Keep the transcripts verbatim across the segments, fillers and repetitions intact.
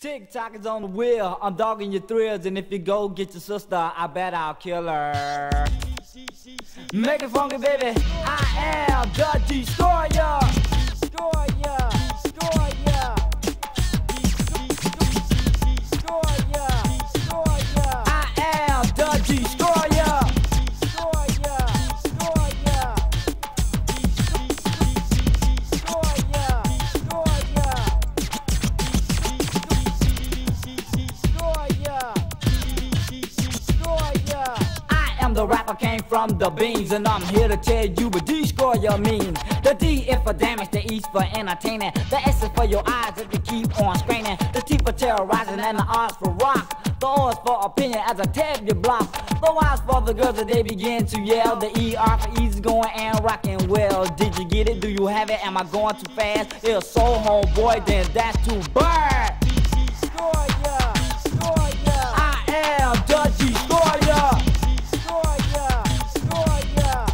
Tick-tock is on the wheel, I'm dogging your thrills, and if you go get your sister, I bet I'll kill her. Make it funky, baby. I am the Destroyer. Destroyer. Destroyer. Destroyer. Destroyer. I am the Destroyer. Destroyer. Destroyer. Destroyer. Destroyer. I am the rapper, came from the beans, and I'm here to tell you what Destroyer means. The D is for damage, the E is for entertaining, the S is for your eyes if you keep on straining, the T for terrorizing, and the R is for rock. The O is for opinion as I tab your block. The Y is for the girls that they begin to yell. The E R for easy going and rocking well. Did you get it? Do you have it? Am I going too fast? It's so homeboy, then that's too bad. Destroyer, Destroyer. I am the Destroyer. Destroyer, Destroyer.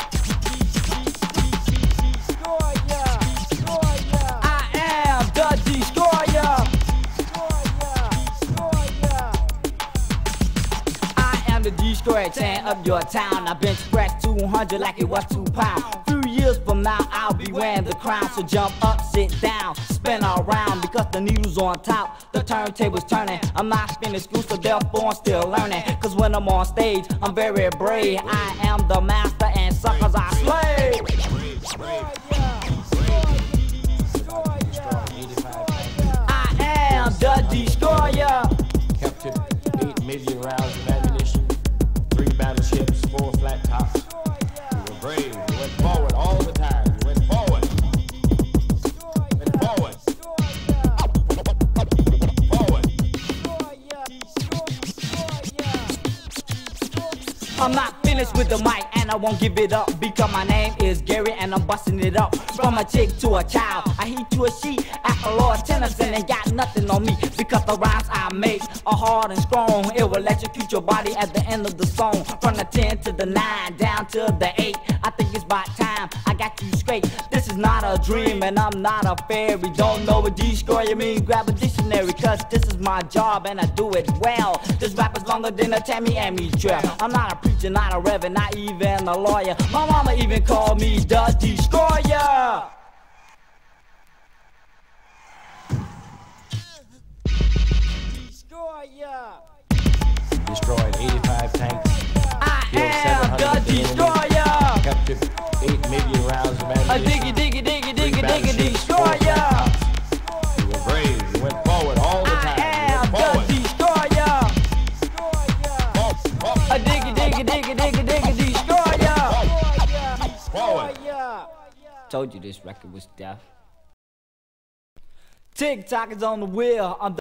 Destroyer, Destroyer. I am the Destroyer. I am the Destroyer, tearing up your town. I've been scratched two hundred like it was two pounds. Few years from now, I'll be wearing the crown. So jump up, sit down, spin around, because the needle's on top, the turntable's turning. I'm not spinning school, so therefore I'm still learning. Cause when I'm on stage, I'm very brave. I am the master, and suckers I slay. I am the Destroyer. Captured eight million rounds of ammunition, three battleships, four flat tops. You were brave. You went forward all the time. You went forward. Went forward. Forward. I'm not finished with the mic, and I won't give it up, because my name is Gary and I'm busting it up. From a chick to a child, I heat to a sheet. After Lord Tennyson ain't got nothing on me, because the rhymes I make are hard and strong. It will electrocute your body at the end of the song. From the ten to the nine, down to the eight. I think it's about time I got you straight. This is not a dream, and I'm not a fairy. Don't know what Destroyer means? Grab a dictionary, cause this is my job and I do it well. This rap is longer than a Tammy Amy trail. I'm not a preacher, not a reverend, not even a lawyer. My mama even called me the Destroyer. Destroyer. Destroyed eighty-five tanks. I am the Destroyer. Captured eight million rounds of A ammunition. diggy diggy diggy diggy diggy Destroyer. You were brave. You went forward all the time. I am the Destroyer. A diggy diggy diggy diggy diggy Destroyer. Forward. Told you this record was deaf. Tick-tock is on the wheel. I'm